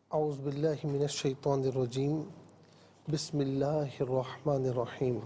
اعوذ باللہ من الشیطان الرجیم بسم اللہ الرحمن الرحیم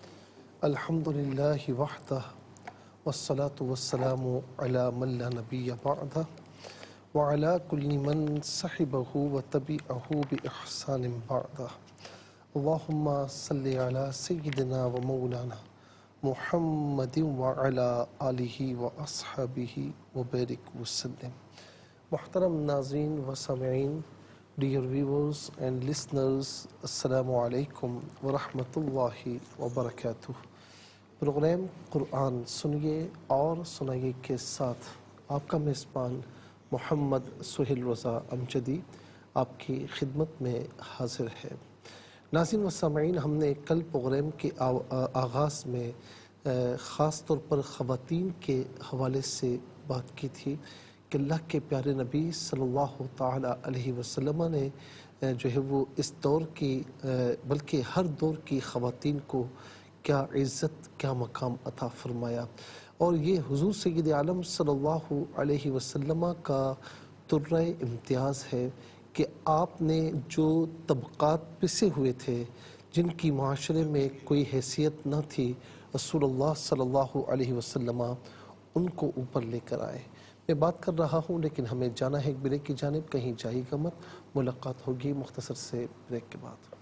الحمدللہ وحدہ والصلاة والسلام علی من لا نبی بعدہ وعلی کل من صحبہ وتبعہ بإحسان بعدہ اللہم صلی علی سیدنا و مولانا محمد وعلی آلہ واصحابہ وبارک وسلم۔ محترم ناظرین و سامعین، dear viewers and listeners، السلام علیکم ورحمۃ اللہ وبرکاتہ۔ پروگرام قرآن سنیے اور سنائیے کے ساتھ آپ کا میزبان محمد سہیل رضا امجدی آپ کی خدمت میں حاضر ہے۔ ناظرین و سامعین، ہم نے کل پروگرام کے آغاز میں خاص طور پر خواتین کے حوالے سے بات کی تھی کہ اللہ کے پیارے نبی صلی اللہ تعالی علیہ وسلم نے جو ہے وہ اس دور کی بلکہ ہر دور کی خواتین کو کیا عزت کیا مقام عطا فرمایا، اور یہ حضور سید عالم صلی اللہ علیہ وسلم کا طرۂ امتیاز ہے کہ آپ نے جو طبقات پسے ہوئے تھے، جن کی معاشرے میں کوئی حیثیت نہ تھی، رسول اللہ صلی اللہ علیہ وسلم ان کو اوپر لے کر آئے۔ میں بات کر رہا ہوں لیکن ہمیں جانا ہے ایک بریک کی جانب، کہیں جائیے گا مت، ملاقات ہوگی مختصر سے بریک کے بعد۔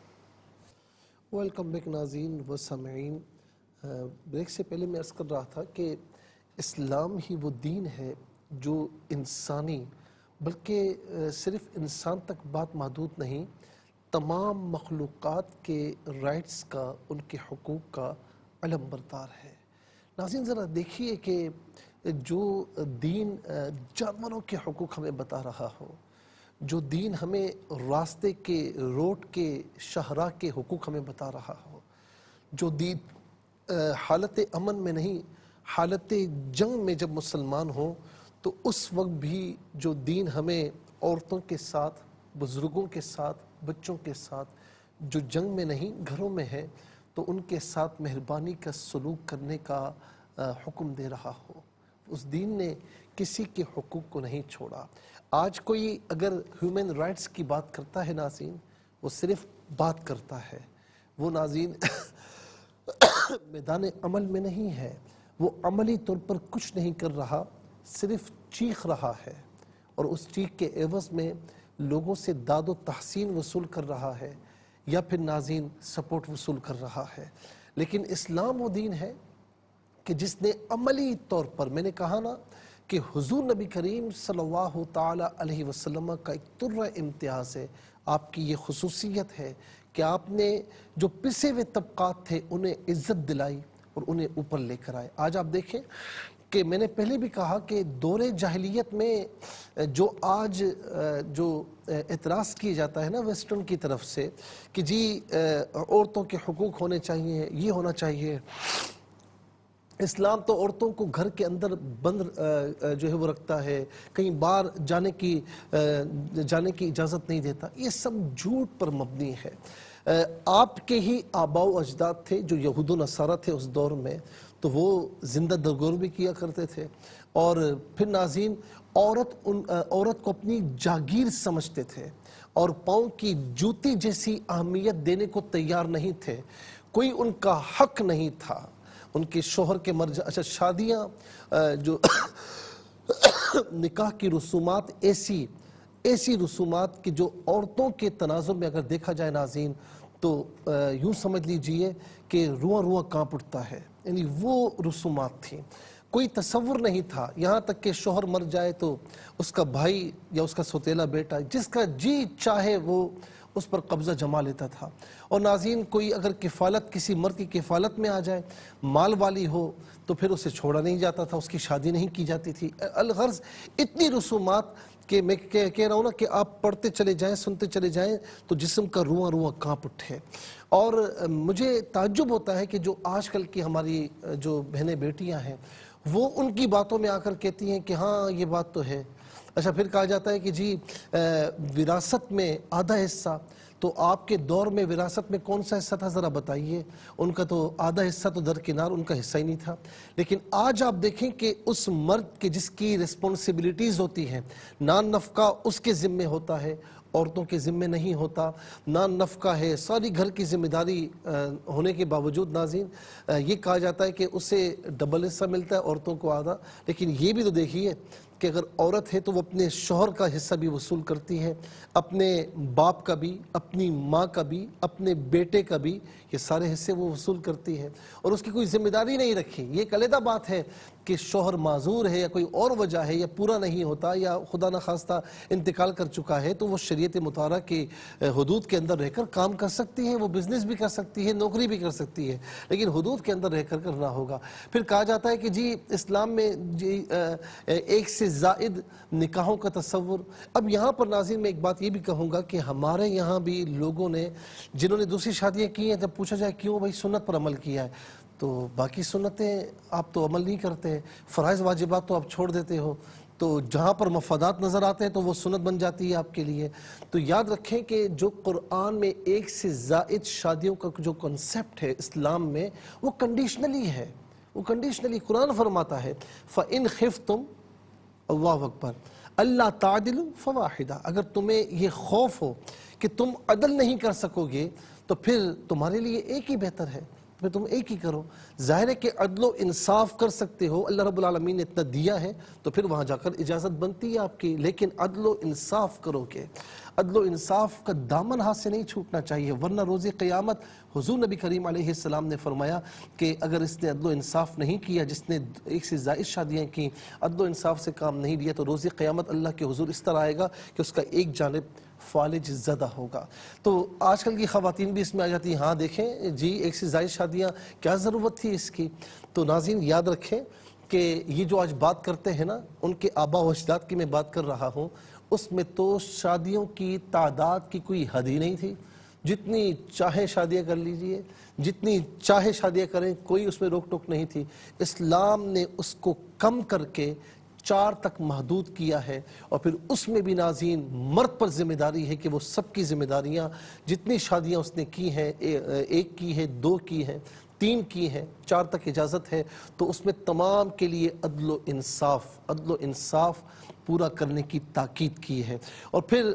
ویلکم بیک ناظرین و سامعین۔ بریک سے پہلے میں عرض کر رہا تھا کہ اسلام ہی وہ دین ہے جو انسانی بلکہ صرف انسان تک بات محدود نہیں، تمام مخلوقات کے رائٹس کا، ان کے حقوق کا علم بردار ہے۔ ناظرین ذرا دیکھیے کہ جو دین جانوروں کے حقوق ہمیں بتا رہا ہو، جو دین ہمیں راستے کے، روڈ کے، شاہراہ کے حقوق ہمیں بتا رہا ہو، جو دین حالت امن میں نہیں، حالت جنگ میں جب مسلمان ہوں تو اس وقت بھی جو دین ہمیں عورتوں کے ساتھ، بزرگوں کے ساتھ، بچوں کے ساتھ، جو جنگ میں نہیں گھروں میں ہے، تو ان کے ساتھ مہربانی کا سلوک کرنے کا حکم دے رہا ہو، اس دین نے کسی کے حقوق کو نہیں چھوڑا۔ آج کوئی اگر ہیومن رائٹس کی بات کرتا ہے ناظرین، وہ صرف بات کرتا ہے، وہ ناظرین میدان عمل میں نہیں ہے، وہ عملی طور پر کچھ نہیں کر رہا، صرف چیخ رہا ہے، اور اس چیخ کے عوض میں لوگوں سے داد و تحسین وصول کر رہا ہے، یا پھر ناظرین سپورٹ وصول کر رہا ہے۔ لیکن اسلام وہ دین ہے کہ جس نے عملی طور پر، میں نے کہا نا کہ حضور نبی کریم صلی اللہ تعالی علیہ وسلم کا ایک طرۂ امتیاز ہے، آپ کی یہ خصوصیت ہے کہ آپ نے جو پسے ہوئے طبقات تھے انہیں عزت دلائی اور انہیں اوپر لے کر آئے۔ آج آپ دیکھیں کہ میں نے پہلے بھی کہا کہ دور جاہلیت میں جو آج جو اعتراض کیا جاتا ہے نا ویسٹرن کی طرف سے کہ جی عورتوں کے حقوق ہونے چاہیے، یہ ہونا چاہیے، اسلام تو عورتوں کو گھر کے اندر بند جو ہے وہ رکھتا ہے، کہیں باہر جانے کی اجازت نہیں دیتا، یہ سب جھوٹ پر مبنی ہے۔ آپ کے ہی آباء و اجداد تھے جو یہود و نصارہ تھے اس دور میں، تو وہ زندہ درگور بھی کیا کرتے تھے، اور پھر ناظرین عورت کو اپنی جاگیر سمجھتے تھے، اور پاؤں کی جوتی جیسی اہمیت دینے کو تیار نہیں تھے، کوئی ان کا حق نہیں تھا۔ ان کے شوہر کے اچھا شادیاں جو نکاح کی رسومات ایسی رسومات کہ جو عورتوں کے تناظر میں اگر دیکھا جائے ناظرین تو یوں سمجھ لیجئے کہ رواں کانپ اٹھتا ہے، یعنی وہ رسومات تھیں، کوئی تصور نہیں تھا، یہاں تک کہ شوہر مر جائے تو اس کا بھائی یا اس کا سوتیلا بیٹا جس کا جی چاہے وہ اس پر قبضہ جما لیتا تھا، اور ناظرین کوئی اگر کفالت کسی مرد کی کفالت میں آ جائے، مال والی ہو، تو پھر اسے چھوڑا نہیں جاتا تھا، اس کی شادی نہیں کی جاتی تھی۔ الغرض اتنی رسومات کہ میں کہہ رہا ہوں نا کہ آپ پڑھتے چلے جائیں، سنتے چلے جائیں تو جسم کا رواں کانپ اٹھے۔ اور مجھے تعجب ہوتا ہے کہ جو آج کل کی ہماری جو بہنیں بیٹیاں ہیں وہ ان کی باتوں میں آ کر کہتی ہیں کہ ہاں یہ بات تو ہے۔ اچھا پھر کہا جاتا ہے کہ جی وراثت میں آدھا حصہ، تو آپ کے دور میں وراثت میں کون سا حصہ تھا ذرا بتائیے؟ ان کا تو آدھا حصہ تو درکنار، ان کا حصہ ہی نہیں تھا۔ لیکن آج آپ دیکھیں کہ اس مرد کے جس کی رسپانسبلٹیز ہوتی ہیں، نان نفقہ اس کے ذمہ ہوتا ہے، عورتوں کے ذمے نہیں ہوتا، نان نفقہ ہے، ساری گھر کی ذمہ داری ہونے کے باوجود ناظرین یہ کہا جاتا ہے کہ اسے ڈبل حصہ ملتا ہے، عورتوں کو آدھا. لیکن یہ بھی تو دیکھیے کہ اگر عورت ہے تو وہ اپنے شوہر کا حصہ بھی وصول کرتی ہے، اپنے باپ کا بھی، اپنی ماں کا بھی، اپنے بیٹے کا بھی، یہ سارے حصے وہ وصول کرتی ہے اور اس کی کوئی ذمہ داری نہیں رکھی. یہ ایک علیحدہ بات ہے کہ شوہر معذور ہے یا کوئی اور وجہ ہے یا پورا نہیں ہوتا یا خدا نخواستہ انتقال کر چکا ہے تو وہ شریعت مطہرہ کے حدود کے اندر رہ کر کام کر سکتی ہے، وہ بزنس بھی کر سکتی ہے، نوکری بھی کر سکتی ہے، لیکن حدود کے اندر رہ کر کرنا ہوگا. پھر کہا جاتا ہے کہ جی اسلام میں جی ایک سے زائد نکاحوں کا تصور. اب یہاں پر ناظرین میں ایک بات یہ بھی کہوں گا کہ ہمارے یہاں بھی لوگوں نے جنہوں نے دوسری شادیاں کی ہیں جب پوچھا جائے کیوں بھائی سنت پر عمل کیا ہے تو باقی سنتیں آپ تو عمل نہیں کرتے، فرائض واجبات تو آپ چھوڑ دیتے ہو، تو جہاں پر مفادات نظر آتے ہیں تو وہ سنت بن جاتی ہے آپ کے لیے. تو یاد رکھیں کہ جو قرآن میں ایک سے زائد شادیوں کا جو کنسپٹ ہے اسلام میں وہ کنڈیشنلی ہے، وہ کنڈیشنلی قرآن فرماتا ہے فَإِنْ خِفْتُمْ اللہ اکبر اللہ تعدل فواحدہ، اگر تمہیں یہ خوف ہو کہ تم عدل نہیں کر سکو گے تو پھر تمہارے لیے ایک ہی بہتر ہے، پھر تم ایک ہی کرو. ظاہر ہے کہ عدل و انصاف کر سکتے ہو، اللہ رب العالمین نے اتنا دیا ہے تو پھر وہاں جا کر اجازت بنتی ہے آپ کی، لیکن عدل و انصاف کرو گے. عدل و انصاف کا دامن ہاتھ سے نہیں چھوٹنا چاہیے، ورنہ روز قیامت حضور نبی کریم علیہ السلام نے فرمایا کہ اگر اس نے عدل و انصاف نہیں کیا، جس نے ایک سے زائد شادیاں کی، عدل و انصاف سے کام نہیں لیا، تو روز قیامت اللہ کے حضور اس طرح آئے گا کہ اس کا ایک جانب فالج زدہ ہوگا. تو آج کل کی خواتین بھی اس میں آ جاتی ہیں، ہاں دیکھیں جی ایک سے زائد شادیاں کیا ضرورت تھی اس کی. تو ناظرین یاد رکھیں کہ یہ جو آج بات کرتے ہیں نا ان کے آبا و اجداد کی میں بات کر رہا ہوں، اس میں تو شادیوں کی تعداد کی کوئی حد ہی نہیں تھی، جتنی چاہے شادیاں کر لیجئے، جتنی چاہے شادیاں کریں، کوئی اس میں روک ٹوک نہیں تھی. اسلام نے اس کو کم کر کے 4 تک محدود کیا ہے، اور پھر اس میں بھی ناظرین مرد پر ذمہ داری ہے کہ وہ سب کی ذمہ داریاں جتنی شادیاں اس نے کی ہیں، 1 کی ہے، 2 کی ہیں، 3 کی ہیں، 4 تک اجازت ہے، تو اس میں تمام کے لیے عدل و انصاف پورا کرنے کی تاکید کی ہے. اور پھر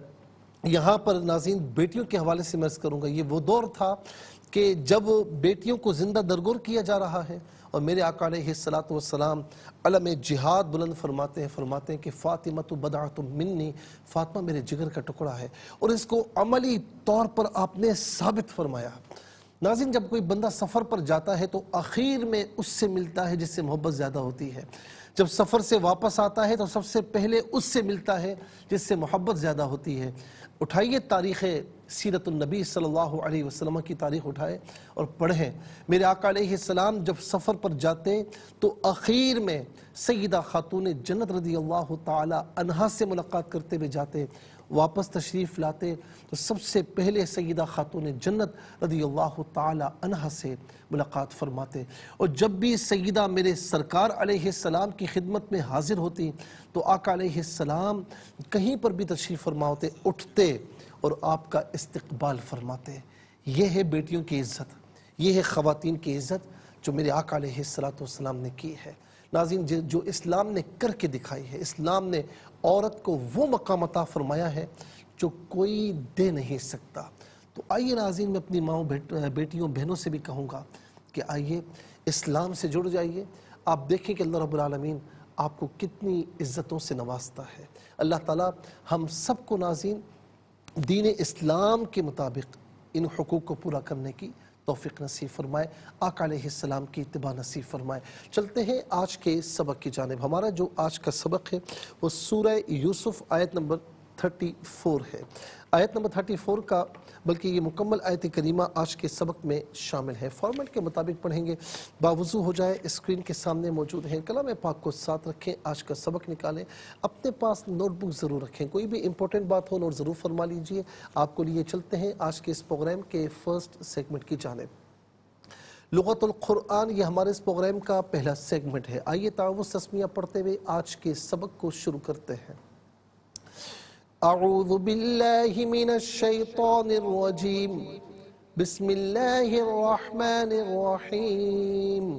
یہاں پر ناظرین بیٹیوں کے حوالے سے میں عرض کروں گا، یہ وہ دور تھا کہ جب بیٹیوں کو زندہ درگور کیا جا رہا ہے، اور میرے آقا علیہ السلام علم جہاد بلند فرماتے ہیں کہ فاطمہ بضعۃ منی، فاطمہ میرے جگر کا ٹکڑا ہے، اور اس کو عملی طور پر آپ نے ثابت فرمایا. ناظرین جب کوئی بندہ سفر پر جاتا ہے تو آخر میں اس سے ملتا ہے جس سے محبت زیادہ ہوتی ہے، جب سفر سے واپس آتا ہے تو سب سے پہلے اس سے ملتا ہے جس سے محبت زیادہ ہوتی ہے. اٹھائیے تاریخ سیرت النبی صلی اللہ علیہ وسلم کی تاریخ اٹھائے اور پڑھیں. میرے آقا علیہ السلام جب سفر پر جاتے تو آخر میں سیدہ خاتون جنت رضی اللہ تعالی عنہا سے ملاقات کرتے ہوئے جاتے، واپس تشریف لاتے تو سب سے پہلے سیدہ خاتون جنت رضی اللہ تعالی عنہا سے ملاقات فرماتے. اور جب بھی سیدہ میرے سرکار علیہ السلام کی خدمت میں حاضر ہوتی تو آقا علیہ السلام کہیں پر بھی تشریف فرما ہوتے، اٹھتے اور آپ کا استقبال فرماتے. یہ ہے بیٹیوں کی عزت، یہ ہے خواتین کی عزت جو میرے آقا علیہ السلام نے کی ہے. ناظرین جو اسلام نے کر کے دکھائی ہے، اسلام نے عورت کو وہ مقام عطا فرمایا ہے جو کوئی دے نہیں سکتا. تو آئیے ناظرین میں اپنی ماؤں بیٹیوں بہنوں سے بھی کہوں گا کہ آئیے اسلام سے جڑ جائیے. آپ دیکھیں کہ اللہ رب العالمین آپ کو کتنی عزتوں سے نوازتا ہے. اللہ تعالیٰ ہم سب کو ناظرین دین اسلام کے مطابق ان حقوق کو پورا کرنے کی توفیق نصیب فرمائے، آقا علیہ السلام کی اتباع نصیب فرمائے. چلتے ہیں آج کے سبق کی جانب. ہمارا جو آج کا سبق ہے وہ سورہ یوسف آیت نمبر 34 ہے. آیت نمبر 34 کا بلکہ یہ مکمل آیت کریمہ آج کے سبق میں شامل ہے. فارمیٹ کے مطابق پڑھیں گے، باوضو ہو جائے، اسکرین کے سامنے موجود ہیں. کلام پاک کو ساتھ رکھیں، آج کا سبق نکالیں، اپنے پاس نوٹ بک ضرور رکھیں، کوئی بھی امپورٹنٹ بات ہو نوٹ ضرور فرما لیجئے. آپ کو لیے چلتے ہیں آج کے اس پروگرام کے فرسٹ سیگمنٹ کی جانب. لغت القرآن یہ ہمارے اس پروگرام کا پہلا سیگمنٹ ہے. آئیے تعاوض تسمیہ پڑھتے ہوئے آج کے سبق کو شروع کرتے ہیں. اعوذ باللہ من الشیطان الرجیم، بسم اللہ الرحمن الرحیم.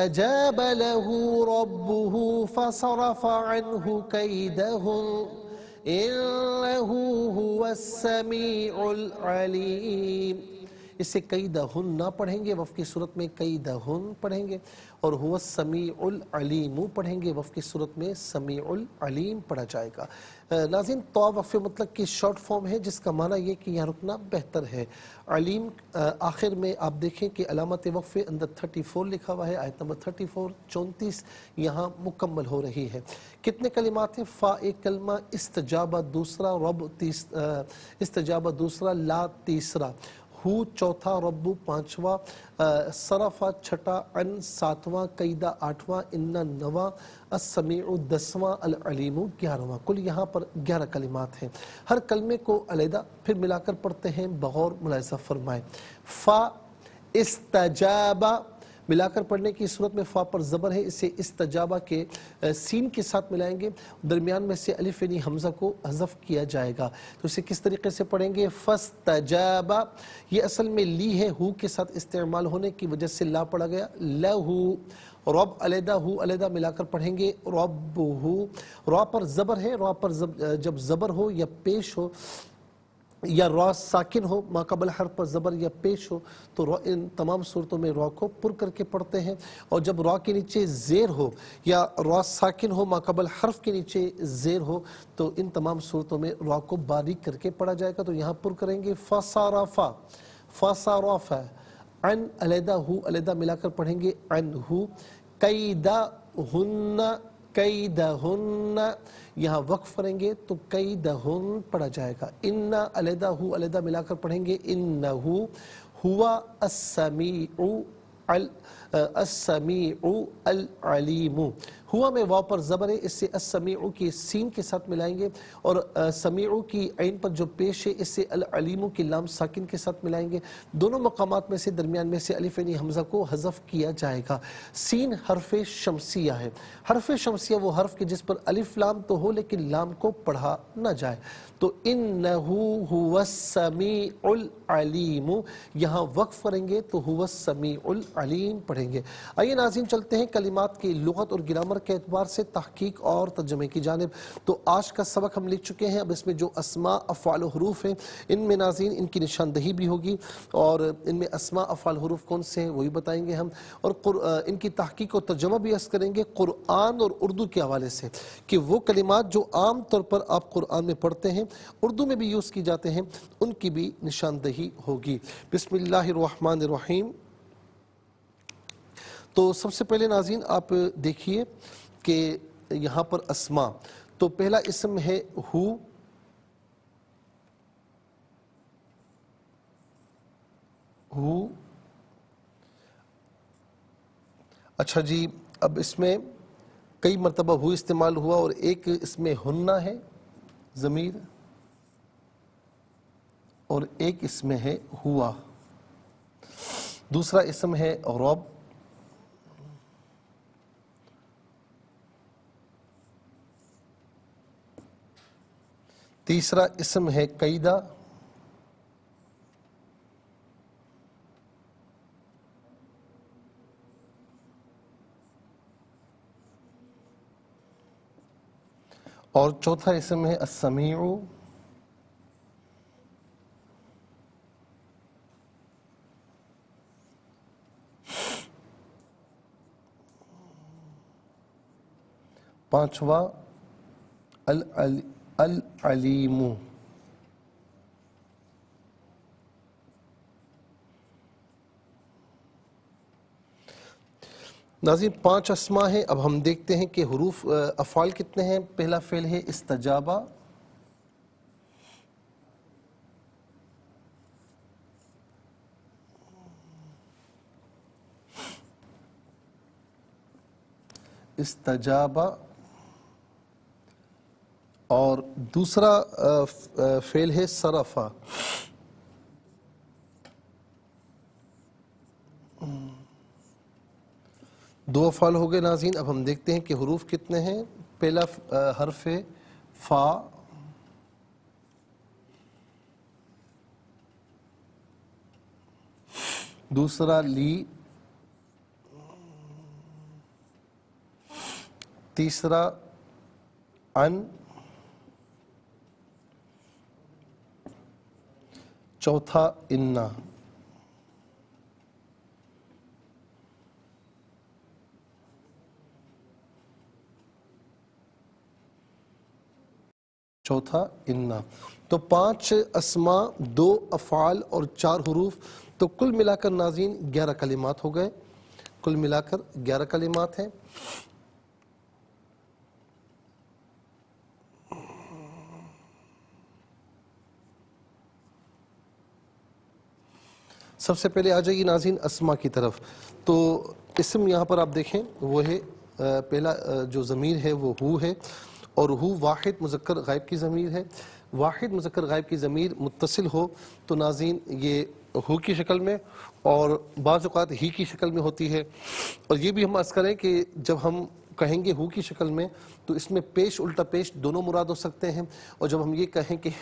فاستجاب له ربه فصرف عنه كيدهم इन्नहु हुवस्समीउल अलीम। इसे कई दहुन ना पढ़ेंगे, वफ़ की सूरत में कई दहुन पढ़ेंगे, और हुवस्समीउल अलीम पढ़ेंगे, वफ़ की सूरत में समीउल अलीम पढ़ा जाएगा। नाज़रीन, तो वक़फ़ मतलब की शॉर्ट फॉर्म है, जिसका माना ये कि यहाँ रुकना बेहतर है। अलीम आखिर में आप देखें कि अलामत वक़फ़े अंदर 34 लिखा हुआ है, आयत नंबर 34 34 यहाँ मुकम्मल हो रही है। कितने कलिमात हैं? फ़ा एक कलमा, इस्तजाबा दूसरा, रब इस्तजाबा दूसरा, ला तीसरा, हु चौथा, रब्बु पांचवा, सरफा छठा, अन सातवां, कैदा आठवां, इन्ना नवा, अस्समीउ दसवां, अल अलीमु 11वां। कुल यहाँ पर 11 कलिमात हैं। हर कलमे को अलहदा फिर मिलाकर पढ़ते हैं, बगौर मुलाहिज़ा फरमाएं। फ़ा इस्तजाबा मिलाकर पढ़ने की सूरत में फ़ा पर ज़बर है, इसे इस्तजाबा के सीन के साथ मिलाएंगे, दरमियान में से अलिफ यानी हमज़ा को हज़फ किया जाएगा। तो इसे किस तरीके से पढ़ेंगे? फ़स्तजाबा, ये असल में ली है, हु के साथ इस्तेमाल होने की वजह से ला पड़ा गया, लहू। रब अलहदा, हु अलहदा मिलाकर पढ़ेंगे, रब्बुहु। रा पर ज़बर है, रा पर जब ज़बर हो या पेश हो या रॉ साकिन हो, माक़बल हर्फ पर ज़बर या पेश हो, तो रॉ इन तमाम सूरतों में रॉ को पुर करके पढ़ते हैं। और जब रॉ के नीचे ज़ेर हो या रॉ साकिन हो, माक़बल हर्फ के नीचे ज़ेर हो, तो इन तमाम सूरतों में रॉ को बारीक करके पढ़ा जाएगा। तो यहाँ पुर करेंगे फ़सारफ़ा, फ़सारफ़ा, अन अलहदा, हु अलहदा मिलाकर पढ़ेंगे, अनहु। कैदा हुन्ना, कैदहुन्ना, यहाँ वक्फ करेंगे तो कैदहुन पढ़ा जाएगा। इन्ना अलहदा, हु अलहदा मिलाकर पढ़ेंगे, इन्नहु हुवा अस्समीउ अल अलीमु। हुआ में वाव पर ज़बर है, इससे अस्समीउ की सीन के साथ मिलाएंगे, और समीउ की ऐन पर जो पेश है, इससे अल अलीमु की लाम साकिन के साथ मिलाएंगे। दोनों मकामात में से दरमियान में से अलिफ यानी हमज़ा को हज़फ किया जाएगा। सीन हरफ शमसिया है। हरफ शमसिया वो हर्फ के जिस पर अलिफ लाम तो हो लेकिन लाम को पढ़ा ना जाए। तो इन्नहु हुवस्समीउल अलीमु, यहाँ वक्फ करेंगे तो हुवस्समीउल अलीम पढ़ेंगे। आइए नाज़रीन, चलते हैं कलिमात की लुग़त और ग्रामर के एतबार से तहकीक और तर्जुमे की जानिब। तो आज का सबक हम लिख चुके हैं। अब इसमें जो अस्मा अफ़आल हुरूफ हैं, इनमें नाज़रीन इनकी निशानदही भी होगी, और इनमें अस्मा अफ़आल हुरूफ कौन से हैं वही बताएंगे हम, और इनकी तहकीक और तर्जुमा भी अर्ज़ करेंगे कुरान और उर्दू के हवाले से, कि वो कलिमात जो आम तौर पर आप कुरान में पढ़ते हैं, उर्दू में भी यूज़ की जाते हैं, उनकी भी निशानदही होगी। बिस्मिल्लाहिर्रहमानिर्रहीम। तो सबसे पहले नाज़रीन आप देखिए कि यहाँ पर अस्मा, तो पहला इसम है हु, अच्छा जी, अब इसमें कई मरतबा हु इस्तेमाल हुआ, और एक इसमें हुन्ना है ज़मीर, और एक इसमें है हुआ। दूसरा इसम है रब, तीसरा इसम है कैदा, और चौथा इसम है अस्समीउ, पांचवा अल अलीमु। नाज़रीन, 5 अस्मा हैं। अब हम देखते हैं कि हुरूफ अफ़ाल कितने हैं। पहला फ़ेल है इस्तजाबा, इस्तजाबा, और दूसरा फ़ेल है सरफ़ा। दो अफ़ाल हो गए नाज़रीन। अब हम देखते हैं कि हुरूफ कितने हैं। पहला हर्फ है फ़ा, दूसरा ली, तीसरा अन, چوتھا انا، چوتھا انا۔ تو 5 اسماء، 2 افعال اور 4 حروف، تو کل ملا کر ناظرین 11 کلمات ہو گئے، کل ملا کر 11 کلمات ہیں۔ سب سے پہلے آ جائیے ناظرین اسماء کی طرف۔ تو اسم یہاں پر آپ دیکھیں وہ ہے پہلا جو ضمیر ہے وہ ہو ہے، اور ہو واحد مذکر غائب کی ضمیر ہے۔ واحد مذکر غائب کی ضمیر متصل ہو تو ناظرین یہ ہو کی شکل میں اور بعض اوقات ہی کی شکل میں ہوتی ہے۔ اور یہ بھی ہم عرض کریں کہ جب ہم کہیں گے ہو کی شکل میں تو اس میں پیش الٹا پیش دونوں مراد ہو سکتے ہیں، اور جب ہم یہ کہیں کہ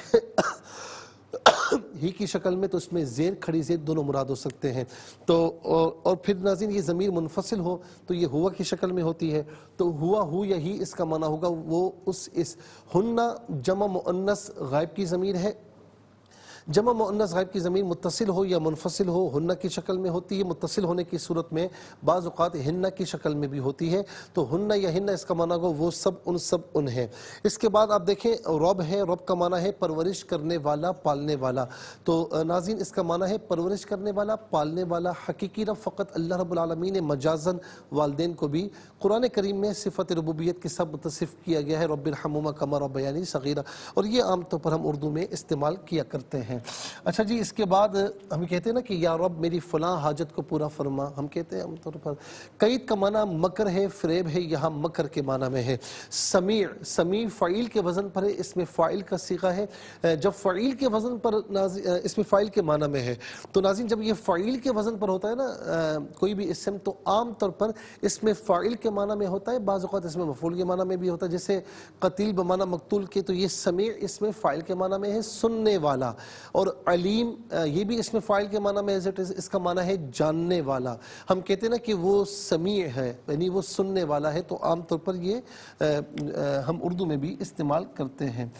ہی کی شکل میں تو اس میں زیر کھڑی زیر دونوں مراد ہو سکتے ہیں۔ تو اور پھر ناظرین یہ ضمیر منفصل ہو تو یہ ہوا کی شکل میں ہوتی ہے، تو ہوا ہو یا ہی اس کا معنی ہوگا وہ اس ہنہ جمع مؤنث غائب کی ضمیر ہے۔ جمع مؤنث غائب کی ضمیر متصل ہو یا منفصل ہو ہنہ کی شکل میں ہوتی ہے۔ متصل ہونے کی صورت میں بعض اوقات ہنہ کی شکل میں بھی ہوتی ہے، تو ہنہ یا ہنہ اس کا معنی ہوگا وہ سب ان ہیں۔ اس کے بعد آپ دیکھیں رب ہے، رب کا معنی ہے پرورش کرنے والا، پالنے والا۔ تو ناظرین اس کا معنی ہے پرورش کرنے والا، پالنے والا۔ حقیقی رب فقط اللہ رب العالمین نے، مجازاً والدین کو بھی قرآن کریم میں صفت ربوبیت کے ساتھ متصف کیا گیا ہے، رب ارحمہما کما ربیانی صغیرا، اور یہ عام طور پر ہم اردو میں استعمال کیا کرتے ہیں۔ اچھا جی، اس کے بعد ہم کہتے ہیں نا کہ یا رب میری فلاں حاجت کو پورا فرما، ہم کہتے ہیں عام طور پر۔ قید کا معنی مکر ہے، فریب ہے، یہاں مکر کے معنی میں ہے۔ سمیع، سمیع فعیل کے وزن پر ہے، اس میں فاعل کا صیغہ ہے۔ جب فعیل کے وزن پر اس میں فاعل کے معنی میں ہے، تو ناظرین جب یہ فعیل کے وزن پر ہوتا ہے نا کوئی بھی اسم، تو عام طور پر اس میں فاعل کے معنی میں ہوتا ہے، بعض اوقات اس میں مفعول کے معنی میں بھی ہوتا ہے۔ جیسے قتیل بمعنی مقتول کے، تو یہ سمیع اس میں فاعل کے معنی میں ہے، سننے والا۔ اور علیم یہ بھی اس میں فاعل کے معنی میں ہے، اس کا معنی ہے جاننے والا۔ ہم کہتے ہیں نا کہ وہ سمیع ہے، یعنی وہ سننے والا ہے، تو عام طور پر یہ ہم اردو میں بھی استعمال کرتے ہیں۔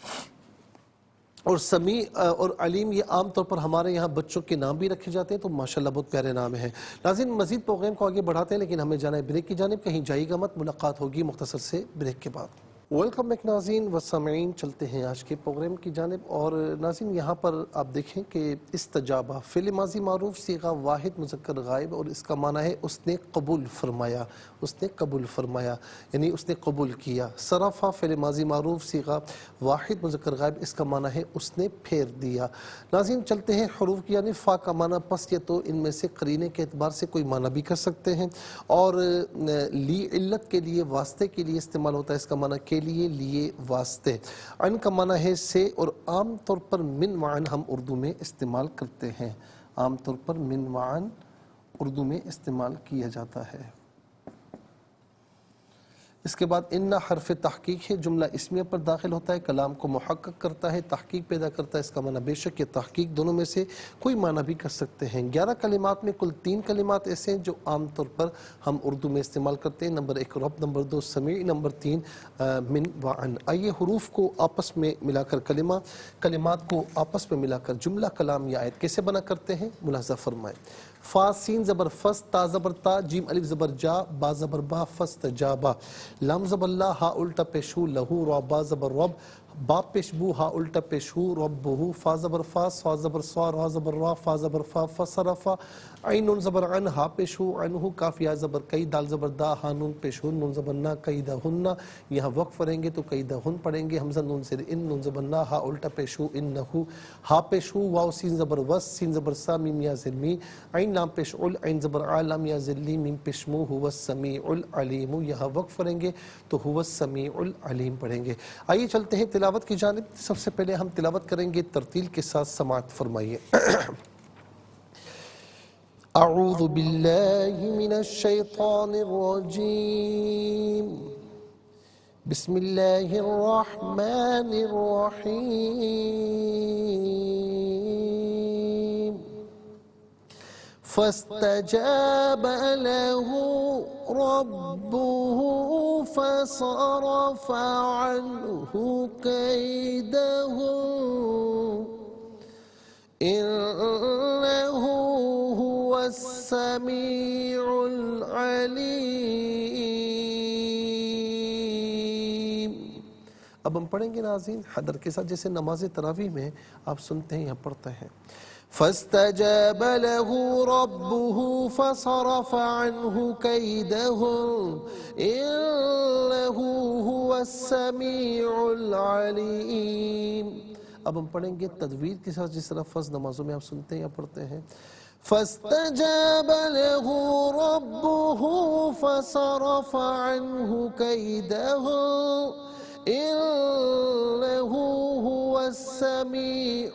اور سمیع اور علیم یہ عام طور پر ہمارے یہاں بچوں کے نام بھی رکھے جاتے ہیں، تو ماشاءاللہ بہت پیارے نام ہیں۔ ناظرین مزید پروگرام کو آگے بڑھاتے ہیں، لیکن ہمیں جانا ہے بریک کی جانب، کہیں جائے گا مت، ملاقات ہوگی مختصر سے بریک کے بعد۔ ویلکم بیک ناظرین و سامعین، چلتے ہیں آج کے پروگرام کی جانب۔ اور ناظرین یہاں پر آپ دیکھیں کہ استجابہ فعل ماضی معروف صیغہ واحد مذکر غائب، اور اس کا معنی ہے اس نے قبول فرمایا، اس نے قبول فرمایا، یعنی اس نے قبول کیا۔ صرفہ فعل ماضی معروف صیغہ واحد مذکر غائب، اس کا معنی ہے اس نے پھیر دیا۔ ناظرین چلتے ہیں حروف کی یعنی فا کا معنی پس یا تو ان میں سے قرینے کے اعتبار سے کوئی معنی بھی کر سکتے ہیں، اور لی علت کے لیے، واسطے کے لیے استعمال ہوتا ہے، اس کا معنی کے لیے واسطے۔ عن کا معنی ہے سے، اور عام طور پر من وعن ہم اردو میں استعمال کرتے ہیں، عام طور پر من وعن اردو میں استعمال کیا جاتا ہے۔ اس کے بعد ان حرف تحقیق ہے، جملہ اسمیہ پر داخل ہوتا ہے، کلام کو محقق کرتا ہے، تحقیق پیدا کرتا ہے، اس کا معنی بے شک یا تحقیق، دونوں میں سے کوئی معنی بھی کر سکتے ہیں۔ 11 کلمات میں کل 3 کلمات ایسے ہیں جو عام طور پر ہم اردو میں استعمال کرتے ہیں۔ نمبر 1 رب، نمبر 2 سمیع، نمبر 3 من وعن۔ آئیے حروف کو آپس میں ملا کر کلمات کو آپس میں ملا کر جملہ، کلام یا آیت کیسے بنا کرتے ہیں ملاحظہ فرمائیں۔ فا سین زبر فس، تا زبر تا، جیم الف زبر جا، با زبر با، فاستجابا۔ لام زبر لا، ہا الٹا پیشو، لہو را با زبر رب، با پیش بو، ہا الٹا پیشو، ربہو۔ فا زبر فا، سا زبر سا، را زبر را، فا زبر فا، فصرفا۔ عین نون زبر عن، ہا پیشو، عنہو۔ کاف یا زبر کئی، دال زبر دا، ہا نون پیش ہن، نون زبر نا، قیدہن۔ یہاں وقف پڑھیں گے تو قیدہن پڑھیں گے، حمزہ نون سے ان، نون زبر نا، ہا الٹا پیشو، انہو۔ ہا پیشو، واو سین زبر وس، سین زبر سا، میم یا زر می۔ عین لام پیش عل، عین زبر آ، لام یا زر لی، میم پیش مو، هو السمیع العلیم۔ یہاں وقف پڑھیں گے تو هو السمیع العلیم پڑھیں گے۔ آئیے چلتے ہیں تلاوت کی جانب۔ سب سے پہلے ہم تلاوت کریں گے ترتیل کے ساتھ، سماعت فرمائیے۔ اعوذ باللہ من الشیطان الرجیم، بسم اللہ الرحمن الرحیم۔ فاستجاب له ربه فصرف عنه كيدهم، إن السميع العليم. اب ہم پڑھیں گے ناظرین حدر کے ساتھ، جیسے نماز تراویح میں آپ سنتے ہیں یا پڑھتے ہیں. فاستجاب له ربه فصرف عنه كيدهم إنه هو السميع العليم. اب ہم پڑھیں گے تدویر کے ساتھ، جس طرح فرض نمازوں میں آپ سنتے ہیں یا پڑھتے ہیں. فاستجاب له ربه فصرف عنه كيدهم إنه هو السميع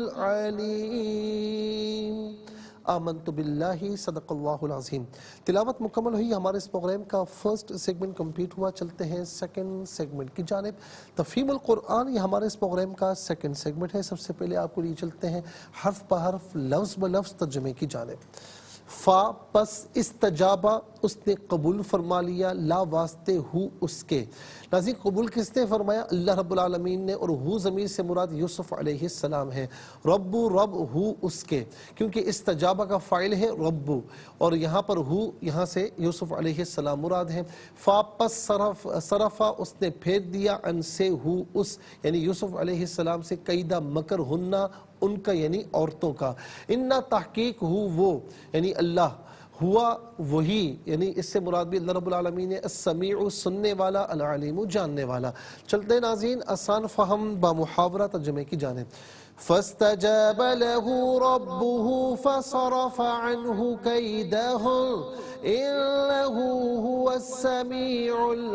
العليم. آمنت باللہ صدق اللہ العظیم. تلاوت مکمل ہوئی. ہمارے اس پروگرام کا فرسٹ سیگمنٹ کمپلیٹ ہوا. چلتے ہیں سیکنڈ سیگمنٹ کی جانب. تفہیم القرآن یہ ہمارے اس پروگرام کا سیکنڈ سیگمنٹ ہے. سب سے پہلے آپ کو لیے چلتے ہیں حرف بحرف لفظ بلفظ ترجمے کی جانب. فا پس استجابہ اس نے قبول فرما لیا، لا واسطے ہو اس کے. ناظرین قبول کس نے فرمایا؟ اللہ رب العالمین نے، اور ہو ضمیر سے مراد یوسف علیہ السلام ہے. رب رب ہو اس کے، کیونکہ استجابہ کا فاعل ہے رب، اور یہاں پر ہو یہاں سے یوسف علیہ السلام مراد ہے. فا پس صرفا اس نے پھیر دیا، ان سے ہو اس یعنی یوسف علیہ السلام سے، قیدہ مکر ہننا ان کا یعنی عورتوں کا. انا تحقیق ہو وہ یعنی اللہ، ہوا وہی یعنی اس سے مراد بھی اللہ رب العالمین ہے، السمیع سننے والا، العلیم جاننے والا. چلتے ہیں ناظرین آسان فہم بامحاورہ ترجمے کی جانب. فاستجاب له ربه فصرف عنه كيدهم إنه هو السميع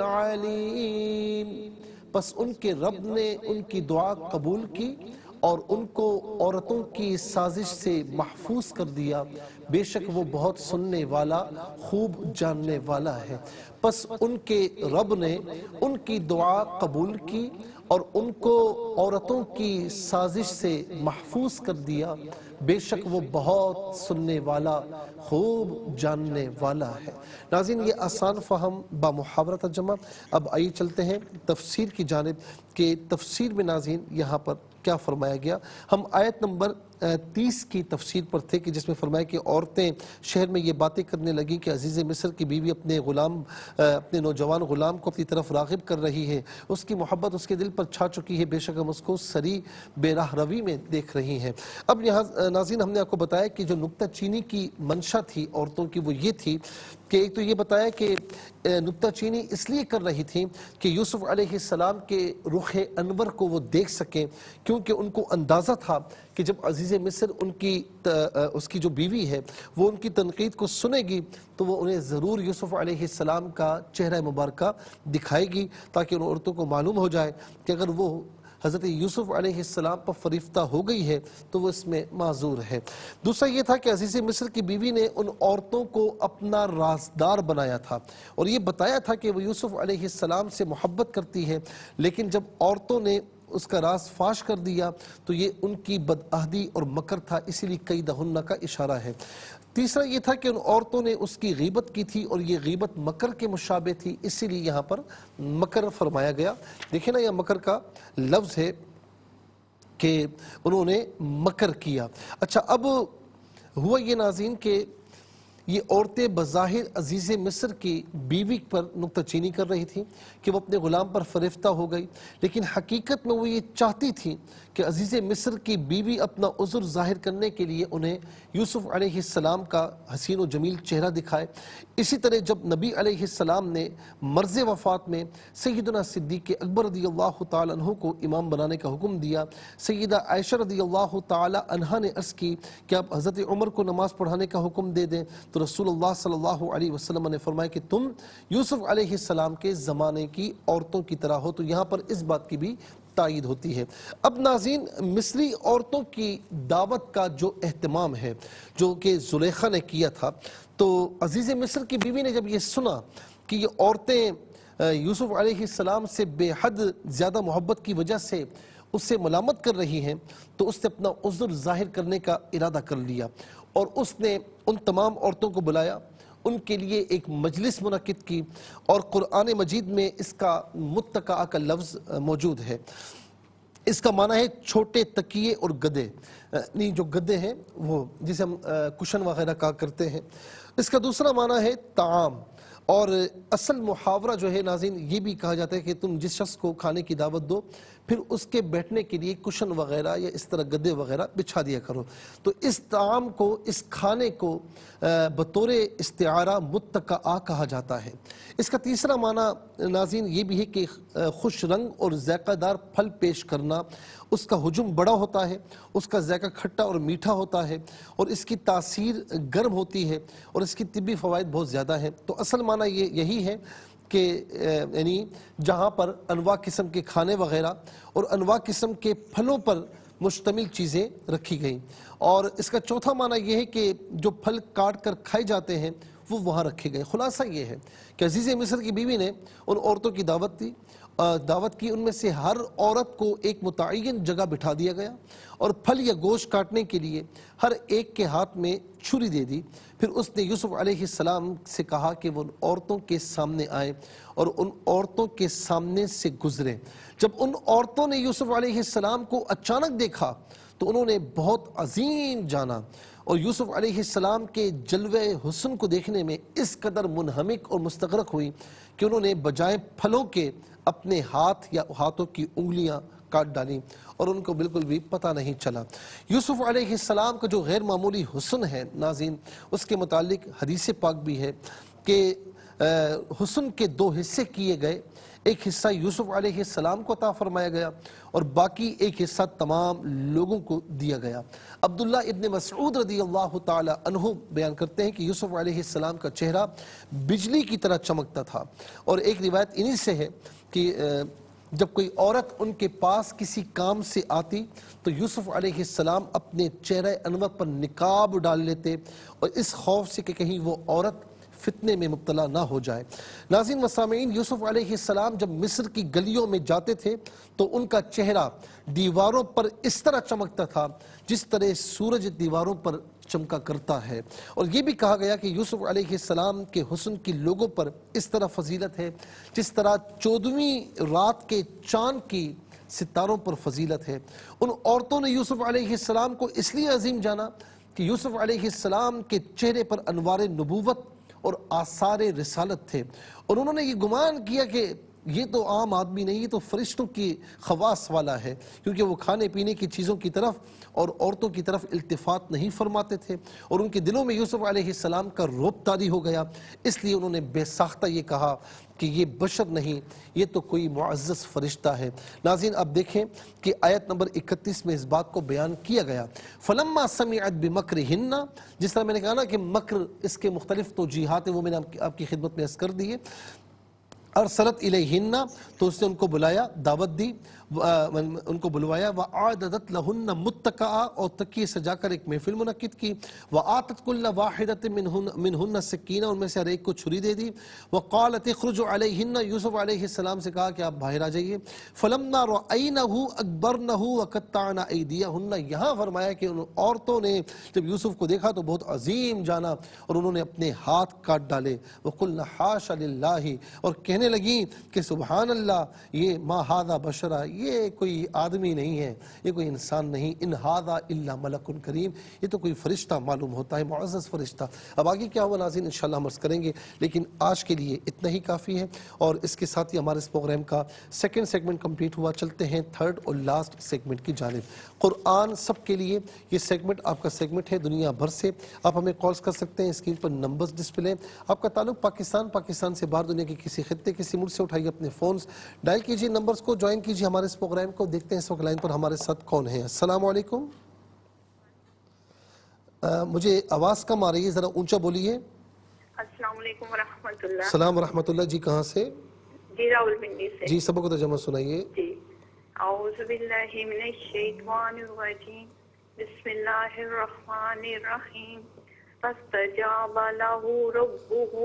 العليم. پس ان کے رب نے ان کی دعا قبول کی اور ان کو عورتوں کی سازش سے محفوظ کر دیا، بے شک وہ بہت سننے والا خوب جاننے والا ہے. پس ان کے رب نے ان کی دعا قبول کی اور ان کو عورتوں کی سازش سے محفوظ کر دیا، بے شک وہ بہت سننے والا خوب جاننے والا ہے. ناظرین یہ آسان فہم بامحاورہ ترجمہ. اب آئیے چلتے ہیں تفسیر کی جانب کہ تفسیر میں ناظرین یہاں پر کیا فرمایا گیا. ہم آیت نمبر 30 کی تفسیر پر تھے کہ جس میں فرمایا کہ عورتیں شہر میں یہ باتیں کرنے لگیں کہ عزیز مصر کی بیوی اپنے نوجوان غلام کو اپنی طرف راغب کر رہی ہے، اس کی محبت اس کے دل پر چھا چکی ہے، بے شک ہم اس کو سری بے راہ روی میں دیکھ رہی ہیں. اب یہاں ناظرین ہم نے آپ کو بتایا کہ جو نکتہ چینی کی منشا تھی عورتوں کی وہ یہ تھی کہ ایک تو یہ بتایا کہ نکتہ چینی اس لیے کر رہی تھی کہ یوسف علیہ السلام کے رخ انور کو وہ دیکھ سکیں، کیونکہ ان کو اندازہ تھا کہ جب عزیز مصر اس کی جو بیوی ہے وہ ان کی تنقید کو سنے گی تو وہ انہیں ضرور یوسف علیہ السلام کا چہرہ مبارکہ دکھائے گی، تاکہ ان عورتوں کو معلوم ہو جائے کہ اگر وہ حضرت یوسف علیہ السلام پر فریفتہ ہو گئی ہے تو وہ اس میں معذور ہے. دوسرا یہ تھا کہ عزیز مصر کی بیوی نے ان عورتوں کو اپنا رازدار بنایا تھا اور یہ بتایا تھا کہ وہ یوسف علیہ السلام سے محبت کرتی ہے، لیکن جب عورتوں نے اس کا راز فاش کر دیا تو یہ ان کی بدعہدی اور مکر تھا، اسی لیے قیدہن کا اشارہ ہے. تیسرا یہ تھا کہ ان عورتوں نے اس کی غیبت کی تھی اور یہ غیبت مکر کے مشابہ تھی، اسی لیے یہاں پر مکر فرمایا گیا. دیکھیں نا یہ مکر کا لفظ ہے کہ انہوں نے مکر کیا. اچھا اب ہوا یہ ناظرین کہ یہ عورتیں بظاہر عزیز مصر کی بیوی پر نکتہ چینی کر رہی تھیں کہ وہ اپنے غلام پر فریفتہ ہو گئی، لیکن حقیقت میں وہ یہ چاہتی تھیں کہ عزیز مصر کی بیوی اپنا عذر ظاہر کرنے کے لیے انہیں یوسف علیہ السلام کا حسین و جمیل چہرہ دکھائے. اسی طرح جب نبی علیہ السلام نے مرض وفات میں سیدنا صدیق اکبر رضی اللہ تعالیٰ عنہ کو امام بنانے کا حکم دیا، سیدہ عائشہ رضی اللہ تعالیٰ عنہ نے عرض کی کہ آپ حضرت عمر کو نماز پڑھانے کا حکم دے دیں، تو رسول اللہ صلی اللہ علیہ وسلم نے فرمایا کہ تم یوسف علیہ السلام کے زمانے کی عورتوں کی طرح ہو. تو یہاں پر اس بات کی بھی تائید ہوتی ہے. اب ناظرین مصری عورتوں کی دعوت کا جو اہتمام ہے جو کہ زلیخا نے کیا تھا، تو عزیز مصر کی بیوی نے جب یہ سنا کہ یہ عورتیں یوسف علیہ السلام سے بے حد زیادہ محبت کی وجہ سے اس سے ملامت کر رہی ہیں، تو اس نے اپنا عذر ظاہر کرنے کا ارادہ کر لیا اور اس نے ان تمام عورتوں کو بلایا، ان کے لیے ایک مجلس منعقد کی، اور قرآن مجید میں اس کا متکا کا لفظ موجود ہے. اس کا معنی ہے چھوٹے تکیے اور گدے، نہیں جو گدے ہیں وہ جسے ہم کشن وغیرہ کہا کرتے ہیں۔ اس کا دوسرا معنی ہے طعام، اور اصل محاورہ جو ہے ناظرین یہ بھی کہا جاتا ہے کہ تم جس شخص کو کھانے کی دعوت دو پھر اس کے بیٹھنے کے لیے کشن وغیرہ یا اس طرح گدے وغیرہ بچھا دیا کرو۔ تو اس طعام کو، اس کھانے کو بطور استعارہ متکئہ کہا جاتا ہے۔ اس کا تیسرا معنی ناظرین یہ بھی ہے کہ خوش رنگ اور ذائقہ دار پھل پیش کرنا، اس کا حجم بڑا ہوتا ہے، اس کا ذائقہ کھٹا اور میٹھا ہوتا ہے، اور اس کی تاثیر گرم ہوتی ہے، اور اس کی طبی فوائد بہت زیادہ ہیں۔ تو اصل معنی یہی ہے کہ یعنی جہاں پر انواع قسم کے کھانے وغیرہ اور انواع قسم کے پھلوں پر مشتمل چیزیں رکھی گئیں۔ اور اس کا چوتھا معنی یہ ہے کہ جو پھل کاٹ کر کھائے جاتے ہیں وہ وہاں رکھے گئے۔ خلاصہ یہ ہے کہ عزیز مصر کی بیوی نے ان عورتوں کی دعوت کی، ان میں سے ہر عورت کو ایک متعین جگہ بٹھا دیا گیا اور پھل یا گوشت کاٹنے کے لیے ہر ایک کے ہاتھ میں چھری دے دی۔ پھر اس نے یوسف علیہ السلام سے کہا کہ وہ ان عورتوں کے سامنے آئیں اور ان عورتوں کے سامنے سے گزرے۔ جب ان عورتوں نے یوسف علیہ السلام کو اچانک دیکھا تو انہوں نے بہت عظیم جانا، اور یوسف علیہ السلام کے جلوہ حسن کو دیکھنے میں اس قدر منہمک اور مستغرق ہوئی کہ انہوں نے بجائے پھلوں کے اپنے ہاتھ یا ہاتھوں کی انگلیاں کاٹ ڈالیں اور ان کو بالکل بھی پتہ نہیں چلا۔ یوسف علیہ السلام کا جو غیر معمولی حسن ہے ناظرین، اس کے متعلق حدیث پاک بھی ہے کہ حسن کے دو حصے کیے گئے، ایک حصہ یوسف علیہ السلام کو عطا فرمایا گیا اور باقی ایک حصہ تمام لوگوں کو دیا گیا۔ عبداللہ ابن مسعود رضی اللہ تعالی عنہ بیان کرتے ہیں کہ یوسف علیہ السلام کا چہرہ بجلی کی طرح چمکتا تھا، اور ایک روایت انہی سے ہے کہ جب کوئی عورت ان کے پاس کسی کام سے آتی تو یوسف علیہ السلام اپنے چہرہ انور پر نقاب ڈال لیتے، اور اس خوف سے کہ کہیں وہ عورت فتنے میں مبتلا نہ ہو جائے۔ ناظرین و سامعین، یوسف علیہ السلام جب مصر کی گلیوں میں جاتے تھے تو ان کا چہرہ دیواروں پر اس طرح چمکتا تھا جس طرح سورج دیواروں پر چمکا کرتا ہے۔ اور یہ بھی کہا گیا کہ یوسف علیہ السلام کے حسن کی لوگوں پر اس طرح فضیلت ہے جس طرح 14ویں رات کے چاند کی ستاروں پر فضیلت ہے۔ ان عورتوں نے یوسف علیہ السلام کو اس لیے عظیم جانا کہ یوسف علیہ السلام کے چہرے پر انوار نبوت اور آثار رسالت تھے، اور انہوں نے یہ گمان کیا کہ یہ تو عام آدمی نہیں، یہ تو فرشتوں کی خواص والا ہے، کیونکہ وہ کھانے پینے کی چیزوں کی طرف اور عورتوں کی طرف التفات نہیں فرماتے تھے، اور ان کے دلوں میں یوسف علیہ السلام کا رعب طاری ہو گیا، اس لیے انہوں نے بے ساختہ یہ کہا کہ یہ بشر نہیں، یہ تو کوئی معزز فرشتہ ہے۔ ناظرین اب دیکھیں کہ آیت نمبر 31 میں اس بات کو بیان کیا گیا، فَلَمَّا سَمِعَتْ بِمَكْرِهِنَّ، جس طرح میں نے کہا نا کہ مکر اس کے مختلف توجیہات ہیں، وہ میں نے آپ کی خدمت میں عرض کر دی ہے۔ ارسلت الیہن، تو اس نے ان کو بلایا، دعوت دی، ان کو بلوایا، وَأَعْدَدَتْ لَهُنَّ مُتَّكَأً، اور تکیے سجا کر ایک محفل منعقد کی، وَآتَتْ كُلَّ وَاحِدَةٍ مِّنْهُنَّ سِكِّينًا، ان میں سے ہر ایک کو چھری دے دی، وَقَالَتِ اخْرُجُوا عَلَيْهِنَّ، یوسف علیہ السلام سے کہا کہ آپ باہر آ جائیے، فَلَمَّا رَأَيْنَهُ أَكْبَرْنَهُ وَقَطَّعْنَ أَيْدِيَهُنَّ، یہاں فرمایا کہ ان عورتوں نے جب یوسف کو دیکھا تو بہت عظیم جانا اور انہوں نے اپنے ہاتھ کاٹ ڈالے، وَقُلْنَ حَاشَ لِلَّهِ، اور کہنے لگی کہ سبحان اللہ، یہ ما ھذا بشرا، یہ کوئی آدمی نہیں ہے، یہ کوئی انسان نہیں، ان ھذا الا ملک کریم، یہ تو کوئی فرشتہ معلوم ہوتا ہے، معزز فرشتہ۔ اب آگے کیا ہوا ناظرین انشاءاللہ ہم عرض کریں گے، لیکن آج کے لیے اتنا ہی کافی ہے، اور اس کے ساتھ ہی ہمارے اس پروگرام کا سیکنڈ سیگمنٹ کمپلیٹ ہوا۔ چلتے ہیں تھرڈ اور لاسٹ سیگمنٹ کی جانب، قرآن سب کے لیے۔ یہ سیگمنٹ آپ کا سیگمنٹ ہے دنیا بھر سے، آپ ہمیں کالز کر سکتے ہیں، اسکرین پر نمبرز ڈسپلے، آپ کا تعلق پاکستان سے باہر دنیا کے کسی خطے کسی ملک سے اٹھائیے اپنے فونز، ڈائل کیجئے نمبرز کو، جوائن کیجئے ہمارے اس پروگرام کو۔ دیکھتے ہیں اس وقت لائن پر ہمارے ساتھ کون ہیں۔ السلام علیکم، مجھے آواز کم آ رہی ہے، ذرا اونچا بولیے۔ السلام علیکم ورحمۃ اللہ۔ السلام ورحمۃ اللہ، جی کہاں سے؟ جی راول پنڈی سے۔ جی سبق کو ترجمہ سنائیے۔ جی اعوذ باللہ من الشیطان الرجیم، بسم اللہ الرحمن الرحیم، فاستجاب له ربه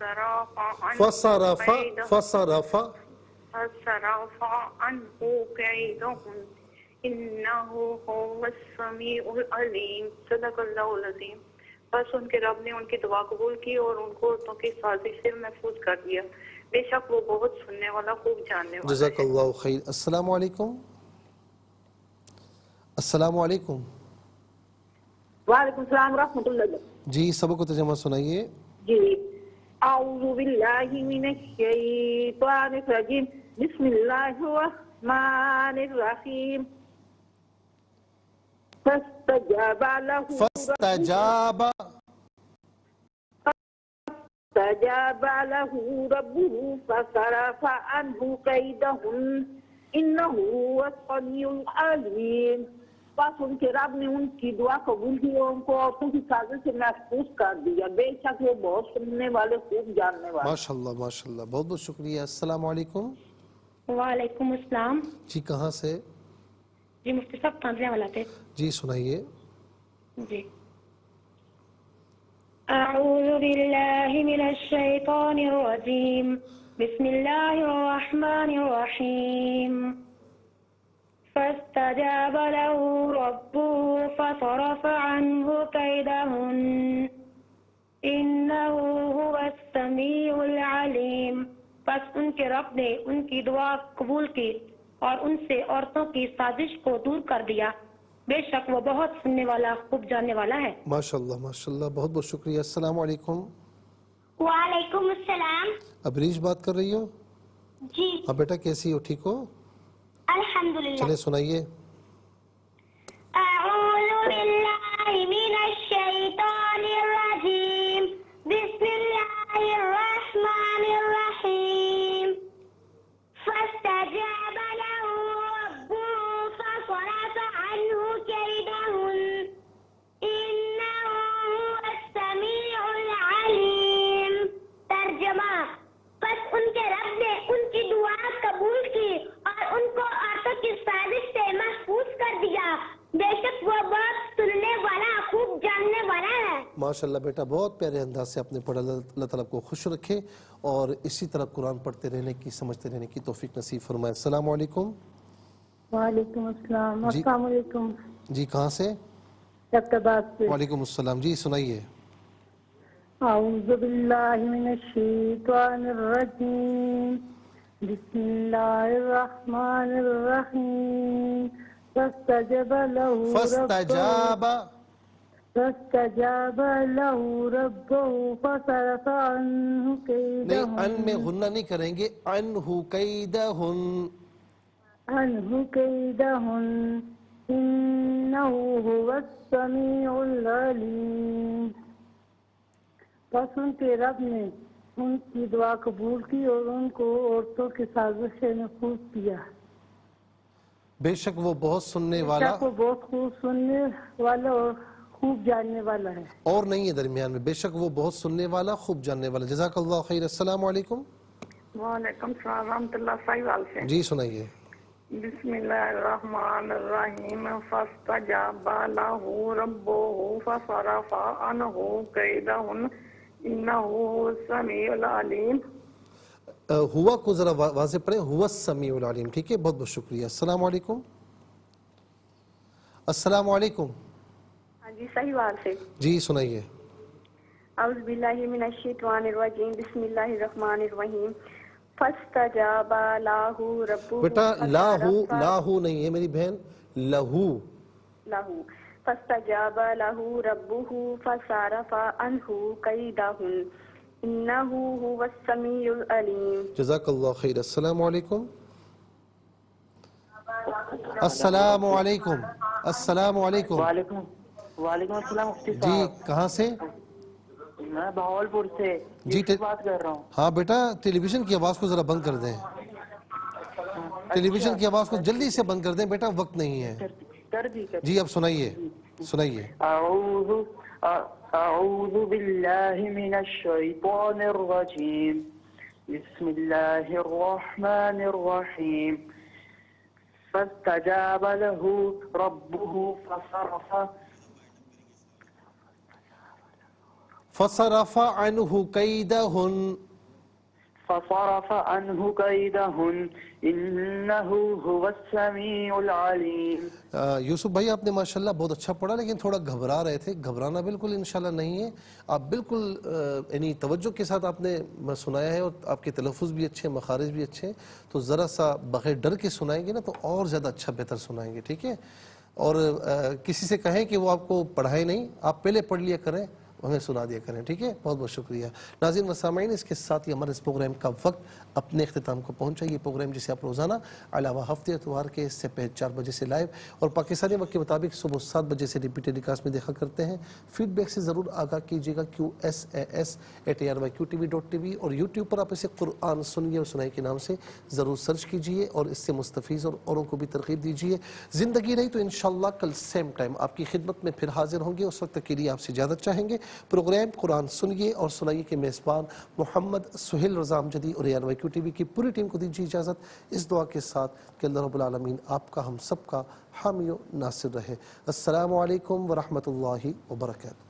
فصرف عنه كيدهن انه هو السمیع العلیم، صدق اللہ العظیم۔ بس ان کے رب نے ان کی دعا قبول کی اور ان کو عورتوں کی سازش سے محفوظ کر دیا، بے شک وہ بہت سننے والا خوب جاننے والا ہے۔ جزاک اللہ خیر۔ السلام علیکم۔ السلام علیکم. وعلیکم السلام ورحمۃ اللہ. جی سبق و ترجمہ سنائیے. جی اعوذ باللہ من الشیطان الرجیم بسم اللہ الرحمن الرحیم فاستجاب له ربه فصرف عنه كيدهن انه هو السميع العليم. بس ان کے رب نے ان کی دعا قبول کی اور ان کو عورتوں کی سازش سے محفوظ کر دیا. بے شک وہ بہت سننے والے خوب جاننے والے. ماشاءاللہ ماشاءاللہ, بہت بہت شکریہ. السلام علیکم. وعلیکم السلام. جی کہاں سے؟ جی مفتی صاحب تانزیہ والا تھے. جی سنائیے. جی اعوذ باللہ من الشیطان الرجیم بسم اللہ الرحمن الرحیم فاستجاب له ربه فصرف عنه كيدهن إنه هو السميع العليم. بس ان کے رب نے ان کی دعا قبول کی اور ان سے عورتوں کی سازش کو دور کر دیا. بے شک وہ بہت سننے والا خوب جاننے والا ہے. ماشاءاللہ ماشاءاللہ, بہت بہت شکریہ. السلام علیکم. وعلیکم السلام. ابریش بات کر رہی ہو؟ جی ہاں بیٹا, کیسی ہو, ٹھیک ہو؟ الحمدللہ. چلے سنائیے. اعوذ باللہ من الشیطان الرجیم بسم اللہ الرحمن الرحیم فاستجاب له ربه فصرف عنه كيدهن انه هو السمیع العلیم. ترجمہ: بس ان کے رب نے ان کی دعا قبول کی اور ان کو عورتوں کی سازش سے محفوظ کر دیا. بے شک وہ بہت سننے والا خوب جاننے والا ہے. ماشاءاللہ بیٹا, بہت پیارے انداز سے آپ نے پڑھا. اللہ تعالیٰ کو خوش رکھے اور اسی طرح قرآن پڑھتے رہنے کی, سمجھتے رہنے کی توفیق نصیب فرمائے. السلام علیکم. وعلیکم السلام. السلام علیکم. جی کہاں سے؟ ڈاکٹر سے. وعلیکم السلام. جی سنائیے. اعوذ باللہ من الشیطان الرجیم بسم اللہ الرحمن الرحیم فاستجاب له ربه فصرف عنه نہیں, كيدهن ان میں غنہ نہیں کریں گے. عنہ کیدہن. انه هو السمیع العلیم. بس ان کے رب نے ان کی دعا قبول کی اور ان کو عورتوں کی سازش سے محفوظ کیا. بے شک وہ بہت سننے والا, وہ بہت خوب سننے والا اور خوب جاننے والا ہے. اور نہیں ہے درمیان میں. بے شک وہ بہت سننے والا خوب جاننے والا. جزاک اللہ خیر. السلام علیکم. وعلیکم السلام ورحمۃ اللہ. سائیوال سے. جی سنائیے. بسم اللہ الرحمن الرحیم فاستجاب له ربه فصرف عنه كيدهن انه هو السمیع العلیم. ہوا کو ذرا واضح پڑھیں. ہوا السمیع العلیم. ٹھیک ہے, بہت بہت شکریہ. السلام علیکم. السلام علیکم. ہاں جی سائیوال سے. جی سنائیے. اعوذ باللہ من الشیطان الرجیم بسم اللہ الرحمن الرحیم فاستجاب له ربه. بیٹا لاہو نہیں ہے میری بہن, لہو. فاستجاب له ربه فصرف عنه كيدهن انه هو السمیع العلیم. جزاک اللہ خیر. السلام علیکم. السلام علیکم. السلام علیکم. وعلیکم السلام مفتی جی صاحب. کہاں سے؟ میں بہاولپور سے جی بات کر رہا ہوں. ہاں بیٹا, ٹیلی ویژن کی آواز کو ذرا بند کر دیں. ٹیلی ویژن کی آواز کو جلدی سے بند کر دیں بیٹا, وقت نہیں ہے. جی اب سنائیے. سنائیے. اعوذ باللہ من الشیطان الرجیم بسم اللہ الرحمن الرحیم فاستجاب له ربه فصرف عنہ کیدہن انہ هو السمیع العلیم. یوسف بھائی آپ نے ماشاءاللہ بہت اچھا پڑھا, لیکن تھوڑا گھبرا رہے تھے. گھبرانا بالکل انشاءاللہ نہیں ہے. آپ بالکل یعنی توجہ کے ساتھ آپ نے سنایا ہے اور آپ کے تلفظ بھی اچھے, مخارج بھی اچھے. تو ذرا سا بغیر ڈر کے سنائیں گے نا تو اور زیادہ اچھا بہتر سنائیں گے. ٹھیک ہے, اور کسی سے کہیں کہ وہ آپ کو پڑھائے نہیں، آپ پہلے پڑھ لیا کریں، ہمیں سنا دیا کریں، ٹھیک ہے؟ بہت بہت شکریہ ناظرین و سامعین، اس کے ساتھ ہی ہمارے اس پروگرام کا وقت اپنے اختتام کو پہنچا۔ یہ پروگرام جسے آپ روزانہ علاوہ ہفتے اتوار کے اس سے پہلے 4 بجے سے لائیو اور پاکستانی وقت کے مطابق صبح 7 بجے سے ریپیٹڈ نکاس میں دیکھا کرتے ہیں۔ فیڈ بیک سے ضرور آگاہ کیجیے گا QSAS@ARYQTV.tv اور یوٹیوب پر آپ اسے قرآن سنیے اور سنائی کے نام سے ضرور سرچ کیجیے اور اس سے مستفیض اور اوروں کو بھی ترغیب دیجیے۔ زندگی رہی تو انشاءاللہ کل سیم ٹائم آپ کی خدمت میں پھر حاضر ہوں گے، اس وقت تک کے لیے آپ سے اجازت چاہیں گے۔ پروگرام قرآن سنیے اور سنائیے کے میزبان محمد سہیل رضا امجدی اور ARYQTV کی پوری ٹیم کو دیجیے اجازت، اس دعا کے ساتھ کہ اللہ رب العالمین آپ کا ہم سب کا حامی و ناصر رہے۔ السلام علیکم ورحمۃ اللہ وبرکاتہ۔